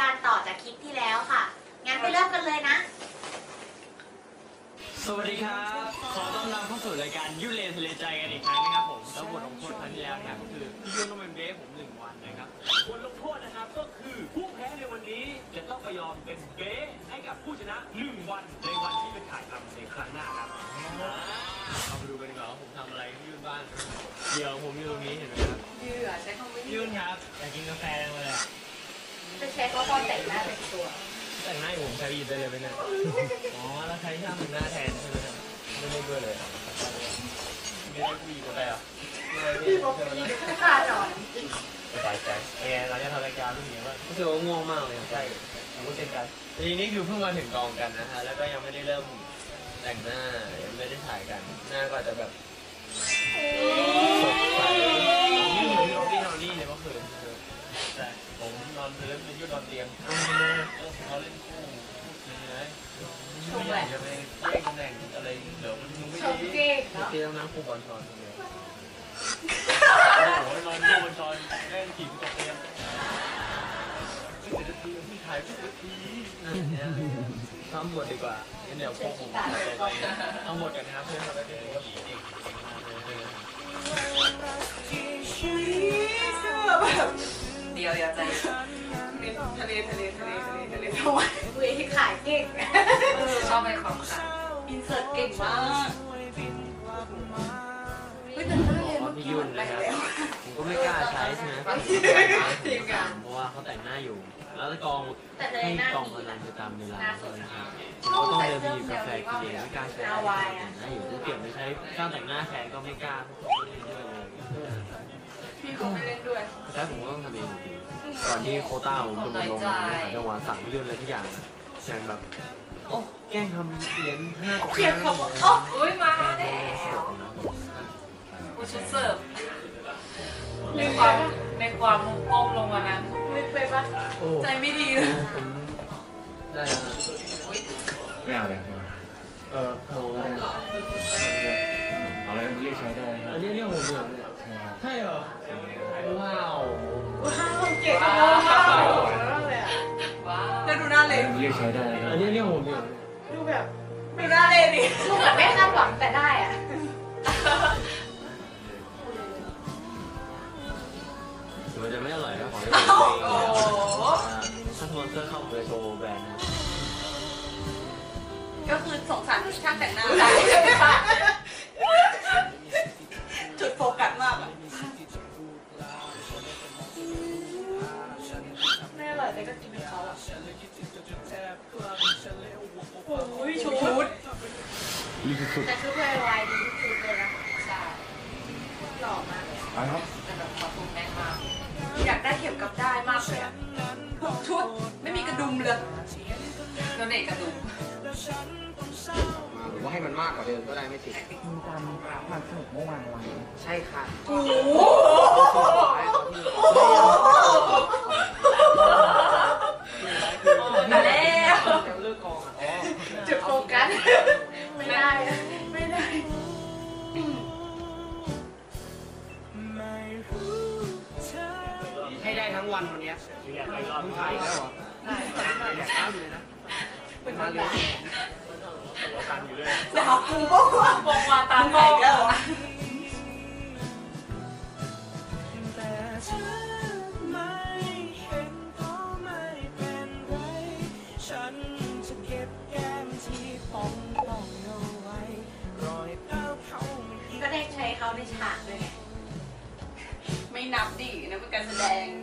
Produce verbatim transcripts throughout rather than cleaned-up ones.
การต่อจากคลิปที่แล้วค่ะงั้นไปเริ่มกันเลยนะสวัสดีครับขอต้อนรับเข้าสู่รายการยุ่นเลนทะเลใจกันอีกครั้งนะครับผมแล้วบทลงโทษครั้งที่แล้วเนี่ยก็คือพี่ยุ่นต้องเป็นเบสผมหนึ่งวันนะครับบทลงโทษนะครับก็คือผู้แพ้ในวันนี้จะต้องไปยอมเป็นเบสให้กับผู้ชนะหนึ่งวันในวันที่ไปถ่ายทำในครั้งหน้าครับเอาไปดูกันดีกว่าว่าผมทำอะไรพี่ยุ่นบ้างเดี๋ยวผมอยู่ตรงนี้เห็นไหมครับยืนใช้คำว่ายุ่นครับอยากกินกาแฟเลยอ่ะจะใช้เขาตอนแต่งหน้าแต่งตัวแต่งหน้าผมใช้ยีนได้เลยไหมเนี่ยอ๋อแล้วใช้ช่างแต่งหน้าแทนใช่ไหมครับไม่ได้ด้วยเลยไม่ได้คุยกับใครอ่ะพี่บอกพี่ขาดหน่อยสบายใจเออเราจะทำรายการเรื่องนี้ว่ารู้สึกว่าง่วงมากเลยใช่ผมก็เช่นกันทีนี้คือเพิ่งมาถึงกองกันนะฮะแล้วก็ยังไม่ได้เริ่มแต่งหน้ายังไม่ได้ถ่ายกันหน้าก็จะแบบสดใสนี่เหมือนที่พี่นอนนี่เลยเมื่อคืนแต่ผมนอนเล่นในยุดนอนเตียงเขาเล่นคู่ไม่อยากจะไปแย่งตำแหน่งอะไรเดี๋ยวมันไม่ดีเตียงน้ำคู่บอลชอนเลยโอ้โหนอนคู่บอลชอนเล่นขี่ตกเตียงไม่เสร็จทีที่ถ่ายไม่เสร็จทีทำหมดดีกว่าเดี๋ยวพวกผมทำหมดกันนะครับเพื่อนเราได้ได้ก็ผีเด็กแบบเดียวอย่าใจทะเลทะเลทะเลทะเลทะเลทำไมคุยขายเก่งชอบไปของขายอินเสิร์ตเก่งมากเฮ้ยแต่หน้าเรียนเมื่อกี้มันไปแล้วผมก็ไม่กล้าใช้ใช่ไหมทีมงานเพราะว่าเขาแต่งหน้าอยู่แล้วกองให้กองกำลังจะตามเวลาเลยนะครับผมก็ต้องเดินไปหยิบกาแฟกินเองไม่กล้าใช้แต่งหน้าอยู่ถ้าเปลี่ยนไปใช้ช่างแต่งหน้าแทนก็ไม่กล้าพี่เขาไม่เล่นด้วยแต่ผมก็ต้องทำเองก่อนที่โคต้าผมจะมาลงจังหวะสั่งเรื่องอะไรทุกอย่างอย่างแบบโอ้แกล้งทำเหรียญห้าตกเขียนเขาบอกโอ้อุ้ยมาแล้วผู้ชุดเสิร์ฟในความในความก้มลงมานั้นไม่ไปปะใจไม่ดีเลยได้แล้วไม่เอาเลยเออเอาเอาอะไรเรียกใช้ได้อันนี้เรียกผมเหรอใช่เหรอว้าวว้าวเก่งมากเลยอ่ะว้าวแล้วดูหน้าเลยเรียกใช้ได้อันนี้เรียกผมเหรอดูแบบดูหน้าเลยดิดูเหมือนไม่คาดหวังแต่ได้อ่ะมันจะไม่อร่อยนะของถ้าสปอนเซอร์เข้าไปโชว์แบรนด์นะก็คือสงสารช่างแต่งหน้าได้จุดโฟกัสมากอ่ะไม่อร่อยแต่ก็กินเขาอ่ะโอ้ยชุดแต่ชุดวายวายดีที่สุดเลยนะใช่หล่อมากเลยครับแต่แบบขอบคุณแม่มากอยากได้เข็มกับได้มากเลยอ่ะชุดไม่มีกระดุมเลยแล้วเด็กกระดุมหรือว่าให้มันมากกว่าเดิมก็ได้ไม่ติดมีการความสนุกเมื่อวานวันใช่ค่ะโอ้โหแต่แล้วเลิกกองอ๋อจุดโฟกัสไม่ได้ไม่ได้ให้ได้ทั้งวันวันนี้มึงถ่ายแล้วเหรอได้ได้เช้าอยู่เลยนะเป็นมาเลยตันอยู่เลยจะหาปูบ้างว่าบงมาตามไปแล้วก็ได้ใช้เขาในฉากด้วยไงไม่นับดินะเป็นการแสดง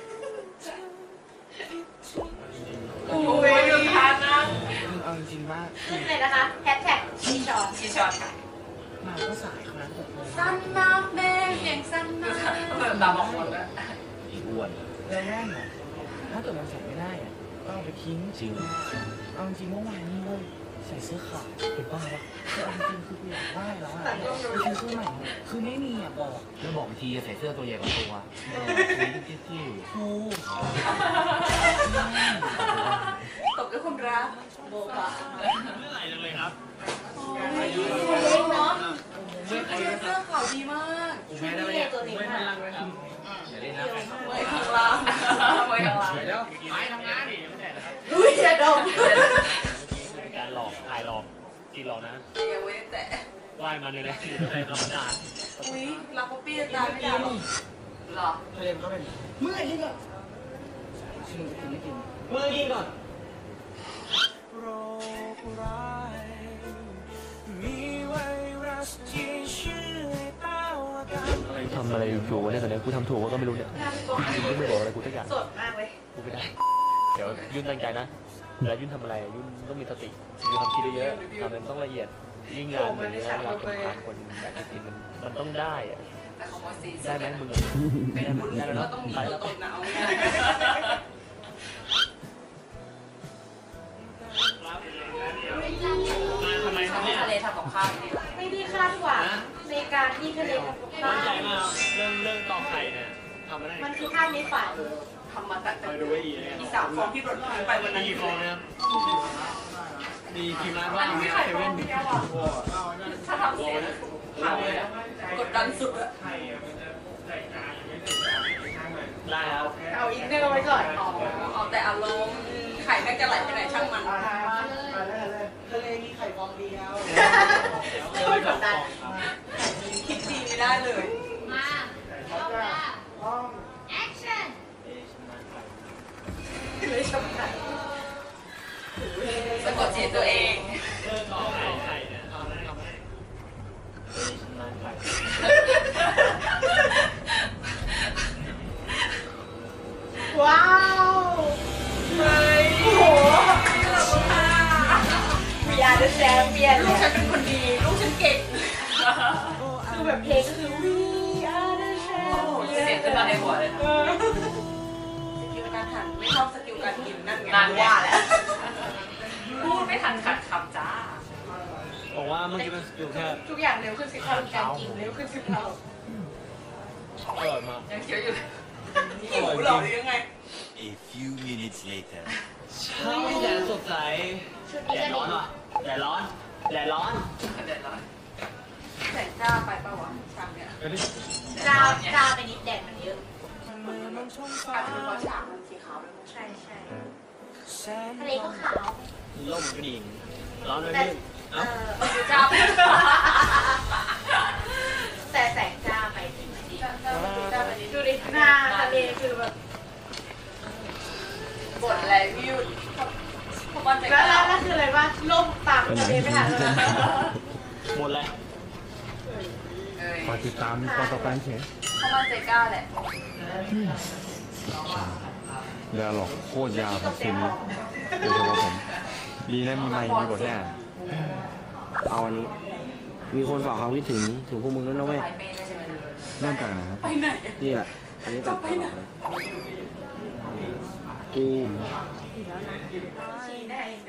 โอ้ยดูทานนะเอาจริงว่าขึ้นเลยนะคะแฮชแท็กชีชอนชีชอนค่ะมาก็สายเขานะสั้นมากแม่เพียงสั้นมากเหมือนตาบอดคนละอ้วนแล้วแน่นอนถ้าเกิดมันใส่ไม่ได้อะก็เอาไปทิ้งจริงเอาจริงเมื่อวานนี้เลยใส่เสื้อขาวเป็นบ้าปะคือเอาจริงคืออยากได้แล้วอ่ะไปซื้อเสื้อใหม่คือไม่มีอ่ะบอกแล้วบอกทีใส่เสื้อตัวใหญ่กว่าตัวที่ที่อยู่โอ้ตบด้วยคนรักโบกะเมื่อไหร่จังเลยครับเล็กเนาะชุดเสื้อขาวดีมากแม่ได้ไหมเนี่ยไม่ทันรังเลยครับไว้ข้างล่างไว้ข้างล่างเดี๋ยวไปทำงานดิตีหลอกนะยังไม่ได้แตะว่ายมาเลยนะอยู่ในธรรมดาอุ้ยรับป๊อปปี้จะตายไม่ได้หรอหรอทะเลมันก็เป็นมือกินก่อนชิมจะกินไม่กินมือกินก่อนทำอะไรอยู่วะเนี่ยตอนนี้กูทำถูกว่าก็ไม่รู้เนี่ยกูไม่บอกอะไรกูสักอย่างสดมากเลยกูไม่ได้เดี๋ยวยุ่นตั้งใจนะแล้วยุ่นทำอะไรยุ่นต้องมีสติมีความคิดเยอะๆทำมันต้องละเอียดยิ่งงานอย่างนี้นะเวลาเป็นงานคนแบบจริงมันมันต้องได้อะแต่ของมอสีได้ไหมมึงเป็นบุญก็ต้องมีตัวตนนะเอาง่ายทำไมครับเนี่ยทะเลทำกับข้าวดีไม่ได้คาดหวังในการที่ทะเลกับบ้ามั่นใจนมากเรื่องเรื่องต่อไข่เนี่ยทำมาได้มันคือภาพในฝันทำมาตั้งแต่ไปดูไว้อีกเลยอีสามฟองที่รถไปวันนั้นกี่ฟองนะครับมีกี่มาอับ้าน งนี้เซไข่ฟอเว่งนเดียวอ่ะถ้าทำเสร็จผ่านเลยกดดันสุดอะได้แล้วเอาอินเนอร์ไว้ก่อนอ๋อเอาแต่อารมณ์ไข่แม่งจะไหลไปไหนช่างมันทะเลมีไข่ฟองเดียวไม่กดดันคิดดีไม่ได้เลยมาเข้ามาแอคชั่นเลยชมกันสะกดจิตตัวเองเรื่องต่อไข่ไข่เนี่ยทำได้ทำได้ว้าวเฮ้ยโอ้โหวีอาร์เดอะแชมเปี้ยนลูกฉันเป็นคนดีลูกฉันเก่งคือแบบเพลงก็คือ We are the เสียง champion ขึ้นมาในหัวเลยนะเออสกิลการหันไม่ชอบสกิลการกินนั่นไงนานว่าแล้วพูดไม่ทันขัดคำจ้าบอกว่าเมื่อกี้มันอยู่แค่ทุกอย่างเร็วขึ้นสิบเท่าการกินเร็วขึ้นสิบเท่าอร่อยมากยังเคี้ยวอยู่เลยหิวเหรอหรือยังไง A few minutes later. เช้าที่แดดสดใสแดดร้อนว่ะแดดร้อนแดดร้อนเดือดร้อนแสงจ้าไปปะวะฉากเนี้ยจ้าจ้าไปนิดแดดมันเยอะอาจจะเป็นเพราะฉากมันสีขาวเลยใช่ใช่ทะเลก็ขาวล่มกระดิ่งร้อนเลยแต่พี่เอเอ้าอจ้าไปแต่แสงจ้าไปจริงจริงจ้าไปนิดดูดิหน้าทะเลคือแบบบทอะไรพี่ยุทธพอมันใจแล้วกล้าแล้วคืออะไรวะล่มตามทะเลไม่ทันเลยหมดเลยเอ้ยฝากติดตามตอนต่อไปเฉยพอมันใจกล้าแหละยาหลอกโคตรยาวครับคืนนี้โดยเฉพาะผม ดีนะมีไมค์มีบทให้อ่านเอาอันนี้ มีคนฝากความคิดถึงถึงพวกมึงด้วยนะเว้ยไปเมย์ใช่ไหมเริ่มจากไหนครับไปไหนนี่แหละอันนี้ตัดต่อเลยกูชี้ได้ดู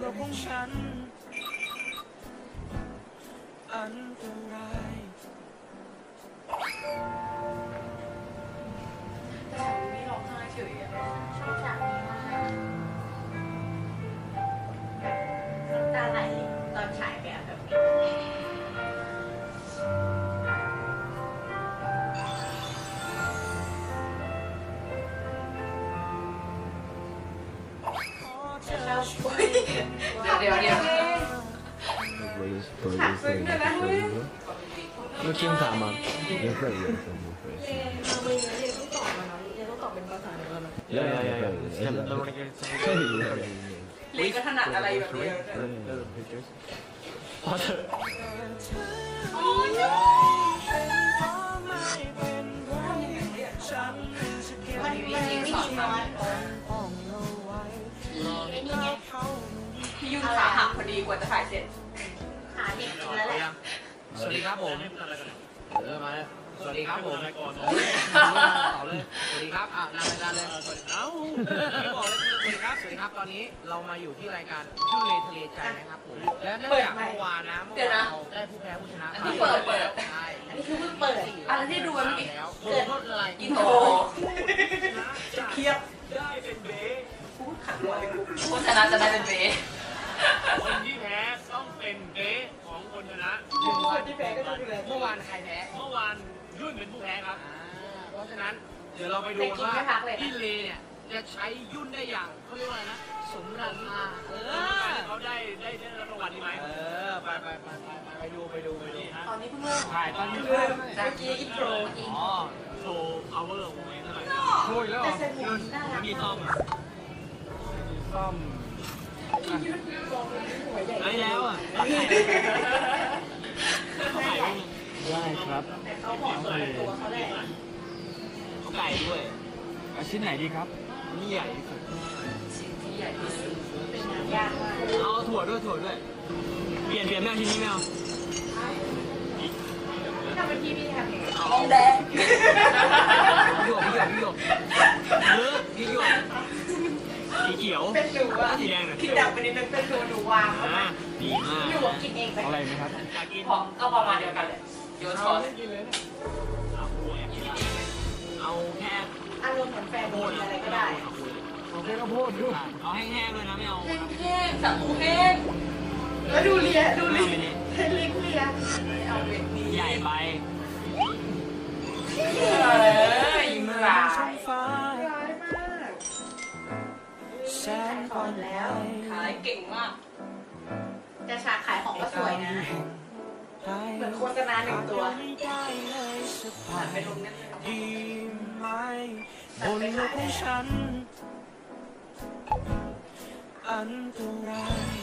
ไม่ร้องไห้เฉยอะชอบฉากนี้มากน้ำตาไหลตอนฉายแบบแบบนี้จะเล่าช่วยเดี๋ยวเดี๋ยวเดี๋ยวฉากซึ้งเลยนะเว้ยเมื่อกี้มันถามมาเยอะเลยเรียนเราไปเรียนต้องตอบมาเนาะเรียนต้องตอบเป็นภาษาอังกฤษเยอะๆๆๆฉันเราเรียนเรียนก็ถนัดอะไรแบบนี้พอเถอะมันมันมีวิธีนอนไอ้นี่ไงพี่ยุ่นขาหักพอดีกว่าจะถ่ายเสร็จหาเด็กกินแล้วแหละสวัสดีครับผมเริ่มมาแล้วสวัสดีครับผมก่อนต่อเลยสวัสดีครับอ่ะนำรายการเลยเอ้าบอกเลยสวัสดีครับสวัสดีครับตอนนี้เรามาอยู่ที่รายการชื่อเลทะเลใจนะครับผมและเนื่องจากเมื่อวานนะเมื่อวานเราได้ผู้แพ้ผู้ชนะอันนี้เปิดเปิดใช่อันนี้คือเพิ่งเปิดอันที่ดูเมื่อกี้แล้วเกิดอะไรอินโทรเครียดได้เป็นเบสพูดขัดหัวเลยกูผู้ชนะจะได้เป็นเบสคนที่แพ้ต้องเป็นเบสของคนชนะคนที่แพ้ก็จะดูแลเมื่อวานใครแพ้เมื่อวานยุ่นเป็นผู้แพ้ครับเพราะฉะนั้นเดี๋ยวเราไปดูว่าพี่เลเนี่ยจะใช้ยุ่นได้อย่างเขาเรียกว่าอะไรนะสมราคาเออเขาได้ได้ได้รับรางวัลนี้ไหมเออไปไปไปไปไปดูไปดูไปนี่ฮะตอนนี้เพิ่งเริ่มถ่ายตอนนี้เริ่มจากเมื่อกี้อินโทรอีกอ๋อโชว์ power ของผมเองเท่าไหร่โอ้ยแล้วเหรแต่อเส้นผมน่ารักมีซ่อมซ่อมได้แล้วอ่ะตัดไข่เขาไข่ด้วยได้ครับแต่เขาบอกตัวเขาแหละเขาไก่ด้วยเอาชิ้นไหนดีครับนี่ใหญ่ที่สุดชิ้นที่ใหญ่ที่สุดเป็นงานยากมากเอาถั่วด้วยถั่วด้วยเปลี่ยนเปลี่ยนไม่เอาชิ้นนี้ไม่เอาถ้าเป็นพี่พี่ทำยังไงทองแดงพี่หยกพี่หยกพี่หยกเออพี่หยกสีเขียวเป็นหนูอะสีแดงหน่อยพี่ดับไปนิดนึงเป็นหนูหนูวางแล้วอ่านะดีมากหนูกินเองไปเอาอะไรไหมครับอยากกินพอก็ประมาณเดียวกันเลยโยนช้อนเอาหัวอยากกินอะไรเอาแค่อารมณ์เหมือนแฟนโดนอะไรก็ได้เอาแค่ข้าวโพดด้วยเอาแห้งๆเลยนะไม่เอาแห้งๆสับหมูแห้งแล้วดูเลียดูเลียให้ลิ้นเลียเอาเวทดีใหญ่ไปเอ้ยยิ้มร้ายร้ายมากขายของแล้วขายเก่งมากแต่ฉากขายของก็สวยนะ เหมือนโฆษณาหนึ่งตัวหันไปลงนั่นเลยหันไปขายได้แล้วอันตราย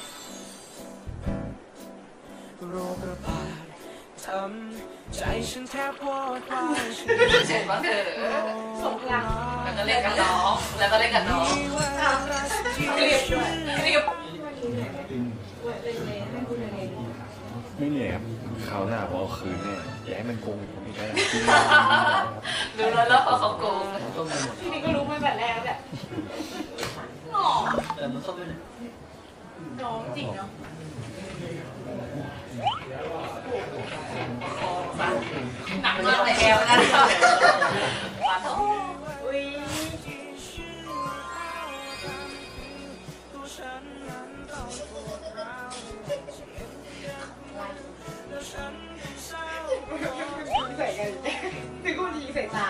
โรคระบาดทำใจฉันแทบวอดวายเจ็บบ้างเถอะสมรักแล้วก็เล่นกับน้องแล้วก็เล่นกับน้องเกลียดด้วยเกลียดไม่เหนื่อยครับคราวหน้าผมเอาคืนแน่อย่าให้มันโกงอีกผมอีกแล้วดูแล้วแล้วพอเขาโกงต้มไปหมดพี่นี่ก็รู้มาแบบแรกแล้วแหละหล่อเติมน้ำส้มไปหน่อยน้องจริงเนาะหนักมากเลยแอลนะปาโต้อุ้ย ใส่กันนึกว่ายิงใส่ตา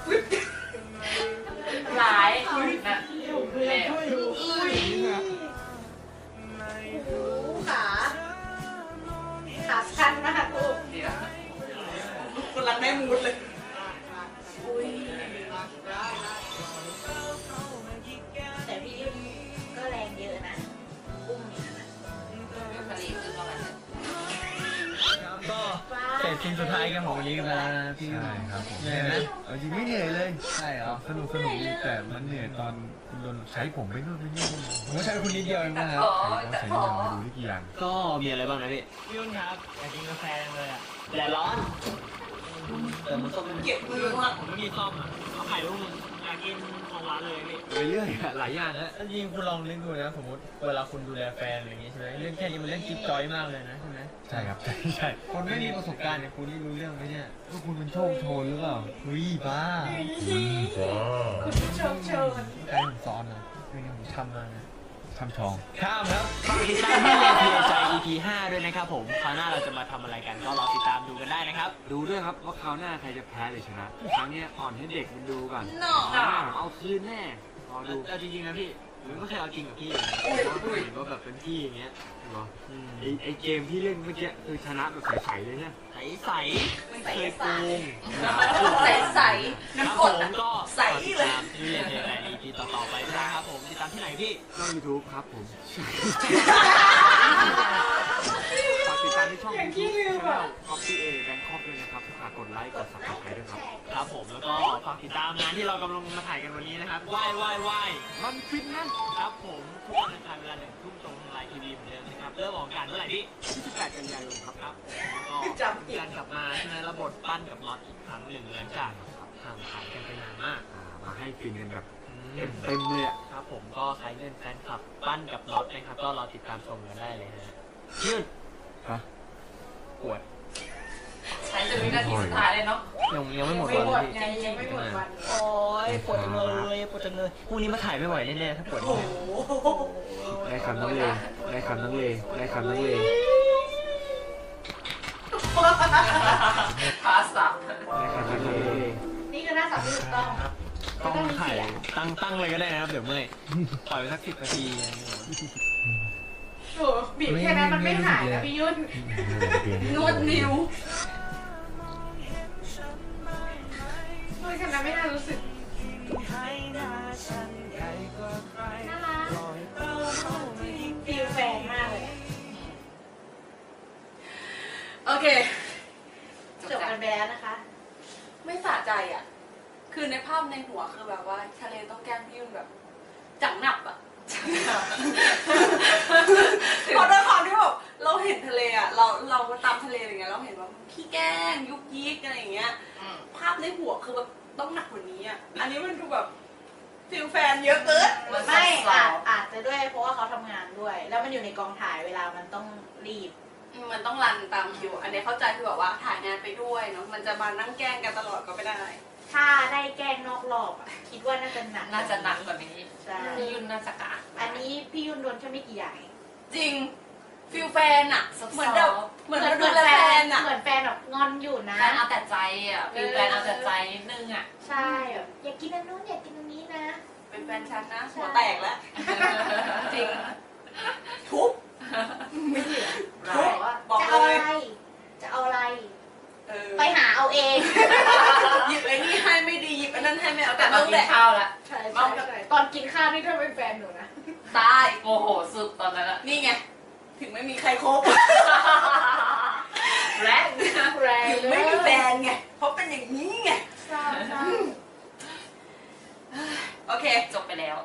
ร้ายนะแม่อุ้ยขาขาสั้นมากลูกเดี๋ยวกำลังได้มูดเลยอุ้ยแต่พี่ก็แรงเยอะนะอุ้มนี่นะผลิตขึ้นมาแบบนี้ก็เสร็จสิ่งสุดท้ายกันของวันนี้กันแล้วนะพี่ใช่ครับผมเหนื่อยไหมเอาจริงไม่เหนื่อยเลยใช่เหรอสนุกสนุกดีแต่มันเหนื่อยตอนคุณโดนใช้ผมไปนู่นไปนี่ผมก็ใช้คุณนิดเดียวเองนะครับอ๋อต้องแต่ใช้พอยังมาดูที่กี่อย่างก็มีอะไรบ้างนะพี่พี่ยุ่นครับอยากกินกาแฟเลยอ่ะแดดร้อนเติมน้ำส้มเก็บมือมากผมไม่มีส้มอ่ะเอาไข่ลูกนึงอยากกินของร้านเลยพี่ไปเรื่อยอะหลายอย่างนะจริงคุณลองนึกดูนะสมมติเวลาคุณดูแลแฟนอะไรอย่างงี้ใช่ไหมเรื่องแค่นี้มันเรื่องจิ๊บจอยมากเลยนะใช่ไหมใช่ครับใช่ใช่คนไม่มีประสบการณ์เนี่ยคุณนี่รู้เรื่องไหมเนี่ยก็คุณเป็นโชคโชนหรือเปล่าเฮ้ยบ้าคุณผู้ชมเชิญใครผมซ้อนนะคือผมทำมานะทำทองข้ามครับฝากติดตามที่เรียนเพียใจ อี พี ห้าด้วยนะครับผมคราวหน้าเราจะมาทำอะไรกันก็รอติดตามดูกันได้นะครับดูด้วยครับว่าคราวหน้าใครจะแพ้หรือชนะ ครั้งเนี้ยอ่อนให้เด็กมันดูก่อนหน่อคราวหน้าผมเอาคืนแน่รอดูเอาจริงๆนะพี่ผมก็เคยเอาจริงกับพี่อุ้ยอุ้ยเห็นว่าแบบเป็นพี่อย่างเงี้ยเหรออืมไอไอเกมที่เล่นเมื่อกี้คือชนะแบบใสๆเลยใช่ไหมใสใสๆเคยโกงใสใสครับน้ำกผดมอ่ะก็ใสเลยติดตามที่เรียนเพียใจ อี พี ต่อๆไปด้วยนะครับผมติดตามที่ไหนพี่ช่องยูทูบครับผม ฝากติดตามที่ช่องอย่างที่ลืมอะคอปปี้เอแบงคอกด้วยนะครับฝากกดไลค์กดซับสไครต์ด้วยครับครับผมแล้วก็ฝากติดตามงานที่เรากำลังมาถ่ายกันวันนี้นะครับว่ายว่ายว่ายมันฟินนะครับผมทุกวันอังคารเวลาหนึ่งทุ่มตรงทางไลน์ทีวีเหมือนเดิมนะครับเริ่มออกอากาศเมื่อไหร่พี่ยี่สิบแปดกันยายนครับครับก็การกลับมาใช่ไหมระบบปั้นกับน็อตอีกครั้งหนึ่งหลังจากห่างหายกันไปนานมากอ่ามาให้ฟินกันแบบอืเต็มมเต็มๆเลยอ่ะครับผมก็ใครเล่นแฟนคลับปั้นกับน็อตนะครับก็รอติดตามชมกันได้เลยฮะยืดฮะปวดใช้จนวินาทีสุดท้ายเลยเนาะยังยังไม่หมดไม่วันหมดพี่ไงยังไม่หมดวันโอ้ยปวดจังเลยปวดจังเลยพรุ่งนี้มาถ่ายไม่ไหวแน่ๆถ้าปวดโอ้เนี่ยโหได้คำทั้งเลได้คำทั้งเลได้คำทั้งเลภาษาได้คำทั้งเลนี่คือหน้าสับที่ถูกต้องครับต้องถ่ายตั้งตั้งเลยก็ได้นะครับ เดี๋ยวเมื่อยปล่อยไปสักสิบนาทีโอ้บีบแค่นั้นมันไม่หายนะพี่ยุ่นนวดนิ้วนวดแค่นั้นไม่น่ารู้สึกน่ารักฟิลแฟนมากเลยโอเคจบกันไปแล้วนะคะไม่สะใจอ่ะคือในภาพในหัวคือแบบว่าทะเลต้องแก้มพี่ยุ่นแบบจังหนับอ่ะเพราะด้วยความที่แบบเราเห็นทะเลอ่ะเราเราตามทะเลอะไรเงี้ยเราเห็นว่าขี้แกล้งยุกยิกอะไรอย่างเงี้ยภาพในหัวคือแบบต้องหนักกว่านี้อ่ะอันนี้มันดูแบบฟิลแฟนเยอะเกินไม่อาจอาจจะด้วยเพราะว่าเขาทำงานด้วยแล้วมันอยู่ในกองถ่ายเวลามันต้องรีบมันต้องรันตามคิวอันนี้เข้าใจคือแบบว่าถ่ายงานไปด้วยเนาะมันจะมานั่งแกล้งกันตลอดก็ไม่ได้ถ้าได้แกล้งนอกรอบอ่ะคิดว่าน่าจะหนักน่าจะหนักกว่านี้ใช่พี่ยุ่นน่าจะกะอันนี้พี่ยุ่นโดนแค่ไม่กี่อย่างจริงฟิลแฟนอ่ะเหมือนแบบเหมือนเราดูแลแฟนอ่ะเหมือนแฟนแบบงอนอยู่นะแฟนเอาแต่ใจอ่ะฟิลแฟนเอาแต่ใจนิดนึงอ่ะใช่แบบอยากกินอันนู้นอยากกินอันนี้นะเป็นแฟนฉันนะหัวแตกแล้วจริงทุบไม่เหลือทุบบอกเลยจะเอาอะไรไปหาเอาเองหยิบไอ้นี่ให้ไม่ดีหยิบไอ้นั่นให้ไม่เอาแต่ตอนกินข้าวละใช่ใช่ตอนกินข้าวนี่ถ้าเป็นแฟนหนูนะตายโอ้โหสุดตอนนั้นอะนี่ไงถึงไม่มีใครคบแรงแรงถึงไม่มีแฟนไงเพราะเป็นอย่างนี้ไงใช่ใช่โอเคจบไปแล้ว